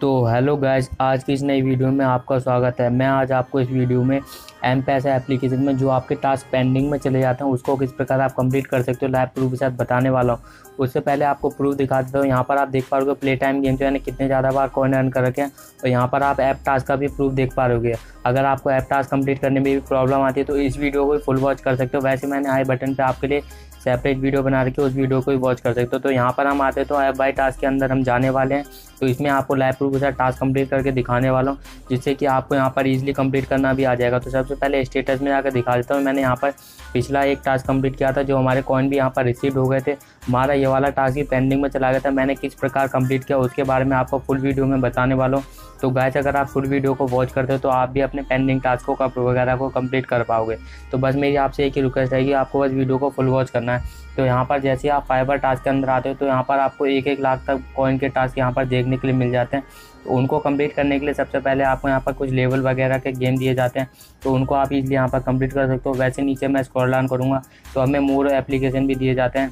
तो hello guys, आज की इस नई वीडियो में आपका स्वागत है। मैं आज आपको इस वीडियो में एम पैसा एप्लीकेशन में जो आपके टास्क पेंडिंग में चले जाते हैं उसको किस प्रकार आप कंप्लीट कर सकते हो लाइव प्रूफ के साथ बताने वाला हूँ। उससे पहले आपको प्रूफ दिखा देता हूँ। यहाँ पर आप देख पा रहे हो प्ले टाइम गेम जो है कितने ज़्यादा बार कॉइन अर्न कर रखे हैं, और यहाँ पर आप ऐप टास्क का भी प्रूफ देख पा रहे हो। अगर आपको ऐप टास्क कंप्लीट करने में भी प्रॉब्लम आती है तो इस वीडियो को फुल वॉच कर सकते हो। वैसे मैंने आई बटन पर आपके लिए सेपरेट वीडियो बना रखी है, उस वीडियो को भी वॉच कर सकते हो। तो यहाँ पर हम आते तो ऐप बाय टास्क के अंदर हम जाने वाले हैं। तो इसमें आपको लाइव प्रूफ के साथ टास्क कंप्लीट करके दिखाने वाला हूँ, जिससे कि आपको यहाँ पर इजीली कंप्लीट करना भी आ जाएगा। तो सबसे पहले स्टेटस में जाकर दिखा देता हूँ। मैंने यहाँ पर पिछला एक टास्क कंप्लीट किया था, जो हमारे कॉइन भी यहाँ पर रिसीव हो गए थे। हमारा ये वाला टास्क भी पेंडिंग में चला गया था। मैंने किस प्रकार कंप्लीट किया उसके बारे में आपको फुल वीडियो में बताने वाला हूँ। तो गाइस, अगर आप फुल वीडियो को वॉच करते हो तो आप भी अपने पेंडिंग टास्कों का वगैरह को कंप्लीट कर पाओगे। तो बस मेरी आपसे एक ही रिक्वेस्ट रहेगी, आपको बस वीडियो को फुल वॉच करना है। तो यहाँ पर जैसे आप फाइबर टास्क के अंदर आते हो तो यहाँ पर आपको 1-1 लाख तक कॉइन के टास्क यहाँ पर देखने के लिए मिल जाते हैं। तो उनको कंप्लीट करने के लिए सबसे पहले आपको यहाँ पर कुछ लेवल वगैरह के गेम दिए जाते हैं, तो उनको आप इजीली यहाँ पर कंप्लीट कर सकते हो। वैसे नीचे मैं स्क्रॉल डाउन करूँगा तो हमें मोर एप्लीकेशन भी दिए जाते हैं,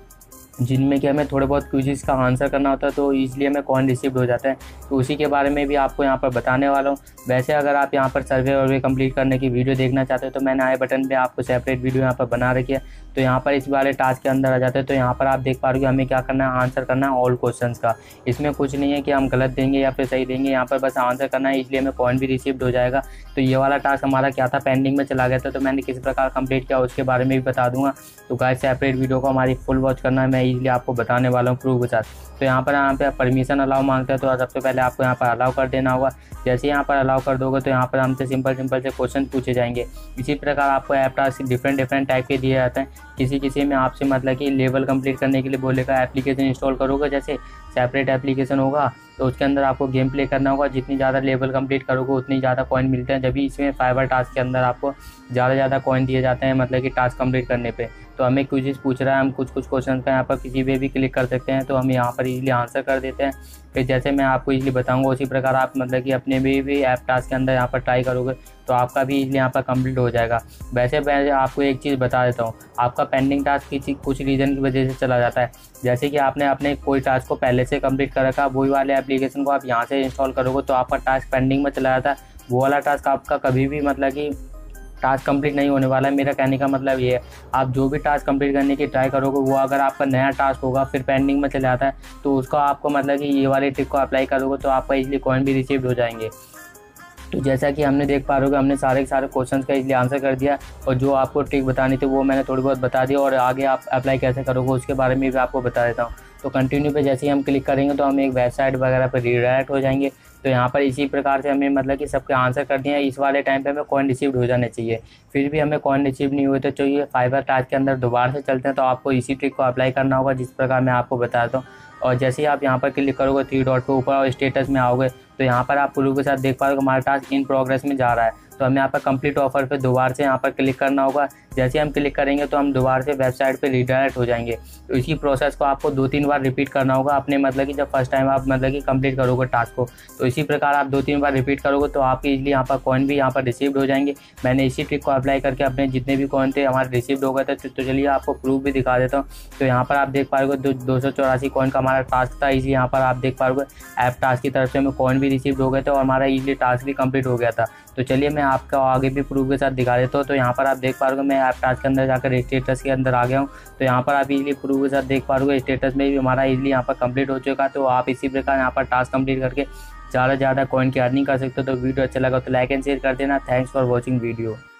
जिनमें कि हमें थोड़े बहुत क्विज़ का आंसर करना होता है, तो इसलिए हमें कॉइन रिसीव हो जाता है। तो उसी के बारे में भी आपको यहाँ पर बताने वाला हूँ। वैसे अगर आप यहाँ पर सर्वे कंप्लीट करने की वीडियो देखना चाहते हो तो मैंने आई बटन पे आपको सेपरेट वीडियो यहाँ पर बना रखी है। तो यहाँ पर इस वाले टास्क के अंदर आ जाते हैं। तो यहाँ पर आप देख पा रहे हो हमें क्या करना है, आंसर करना है ऑल क्वेश्चंस का। इसमें कुछ नहीं है कि हम गलत देंगे या फिर सही देंगे, यहाँ पर बस आंसर करना है, इसलिए हमें कॉइन भी रिसीव हो जाएगा। तो ये वाला टास्क हमारा क्या था, पेंडिंग में चला गया था, तो मैंने किस प्रकार कंप्लीट किया उसके बारे में भी बता दूंगा। तो गाइस, सेपरेट वीडियो को हमारी फुल वॉच करना है, मैं इजीली आपको बताने वाला हूँ प्रूफ के साथ। तो यहाँ पे परमिशन अलाउ मांगते हैं, तो सबसे पहले आपको यहाँ पर अलाउ कर देना होगा। जैसे यहाँ पर अलाउ कर दोगे तो यहाँ पर हमसे सिंपल से क्वेश्चन पूछे जाएंगे। इसी प्रकार आपको ऐप टास्क डिफरेंट टाइप के दिए जाते हैं। किसी में आपसे मतलब कि लेवल कंप्लीट करने के लिए बोलेगा, एप्लीकेशन इंस्टॉल करोगे, जैसे सेपरेट एप्लीकेशन होगा तो उसके अंदर आपको गेम प्ले करना होगा। जितनी ज़्यादा लेवल कंप्लीट करोगे उतनी ज़्यादा कॉइन मिलते हैं। जब भी इसमें फाइबर टास्क के अंदर आपको ज़्यादा कॉइन दिए जाते हैं, मतलब कि टास्क कंप्लीट करने पे। तो हमें क्विज़ पूछ रहा है, हम कुछ क्वेश्चन का यहाँ पर किसी पे भी क्लिक कर सकते हैं, तो हम यहाँ पर इजीली आंसर कर देते हैं। फिर जैसे मैं आपको इजीली बताऊंगा उसी प्रकार आप मतलब कि अपने भी ऐप टास्क के अंदर यहाँ पर ट्राई करोगे तो आपका भी इजीली यहाँ पर कंप्लीट हो जाएगा। वैसे मैं आपको एक चीज़ बता देता हूँ, आपका पेंडिंग टास्क कुछ रीज़न की वजह से चला जाता है। जैसे कि आपने अपने कोई टास्क को पहले से कंप्लीट कर रखा, वही वाले एप्लीकेशन को आप यहाँ से इंस्टॉल करोगे तो आपका टास्क पेंडिंग में चला जाता है। वो वाला टास्क आपका कभी भी मतलब कि टास्क कंप्लीट नहीं होने वाला है। मेरा कहने का मतलब ये है, आप जो भी टास्क कंप्लीट करने की ट्राई करोगे वो अगर आपका नया टास्क होगा फिर पेंडिंग में चले जाता है, तो उसको आपको मतलब कि ये वाली ट्रिक को अप्लाई करोगे तो आपका इजीली कॉइन भी रिसीव हो जाएंगे। तो जैसा कि हमने देख पा रहे हो हमने सारे के सारे क्वेश्चंस का इजीली आंसर कर दिया, और जो आपको ट्रिक बतानी थी वो मैंने थोड़ी बहुत बता दिया, और आगे आप अप्लाई कैसे करोगे उसके बारे में भी आपको बता देता हूँ। तो कंटिन्यू पे जैसे ही हम क्लिक करेंगे तो हम एक वेबसाइट वगैरह पर रीडायरेक्ट हो जाएंगे। तो यहाँ पर इसी प्रकार से हमें मतलब कि सबके आंसर कर दिए। इस वाले टाइम पे हमें कॉइन रिसीव हो जाने चाहिए, फिर भी हमें कॉइन रिसीव नहीं हुए तो चाहिए फाइबर टास्क के अंदर दोबारा से चलते हैं। तो आपको इसी ट्रिक को अप्लाई करना होगा जिस प्रकार मैं आपको बताता हूँ। और जैसे ही आप यहाँ पर क्लिक करोगे 3 डॉट पे ऊपर और स्टेटस में आओगे तो यहाँ पर आप प्रूफ के साथ देख पा रहे हो हमारा टास्क इन प्रोग्रेस में जा रहा है। तो हमें यहाँ पर कंप्लीट ऑफर पे दोबारा से यहाँ पर क्लिक करना होगा। जैसे हम क्लिक करेंगे तो हम दोबारा से वेबसाइट पे रीडायरेक्ट हो जाएंगे। तो इसी प्रोसेस को आपको 2-3 बार रिपीट करना होगा अपने मतलब कि जब फर्स्ट टाइम आप मतलब कि कंप्लीट करोगे टास्क को, तो इसी प्रकार आप 2-3 बार रिपीट करोगे तो आपके इजीली यहाँ पर कॉइन भी यहाँ पर रिसीव्ड हो जाएंगे। मैंने इसी ट्रिक को अप्लाई करके अपने जितने भी कॉइन थे हमारे रिसीव्ड हो गए थे। तो चलिए आपको प्रूफ भी दिखा देता हूँ। तो यहाँ पर आप देख पा रहे 284 कॉइन का हमारा टास्क था। इसी यहाँ पर आप देख पा रहे ऐप टास्क की तरफ से हमें कॉइन भी रिसीव्ड हो गए थे और हमारा इजीली टास्क भी कंप्लीट हो गया था। तो चलिए मैं आपको आगे भी प्रूफ के साथ दिखा देता हूँ। तो यहाँ पर आप देख पा रहे हो मैं ऐप टास्क के अंदर जाकर स्टेटस के अंदर आ गया हूँ। तो यहाँ पर आप इजीली प्रूफ के साथ देख पा रहे हो स्टेटस में भी हमारा इजीली यहाँ पर कंप्लीट हो चुका। तो आप इसी प्रकार यहाँ पर टास्क कंप्लीट करके ज़्यादा कॉइन की अर्निंग कर सकते हो। तो वीडियो अच्छा लगा तो लाइक एंड शेयर कर देना। Thanks for watching video.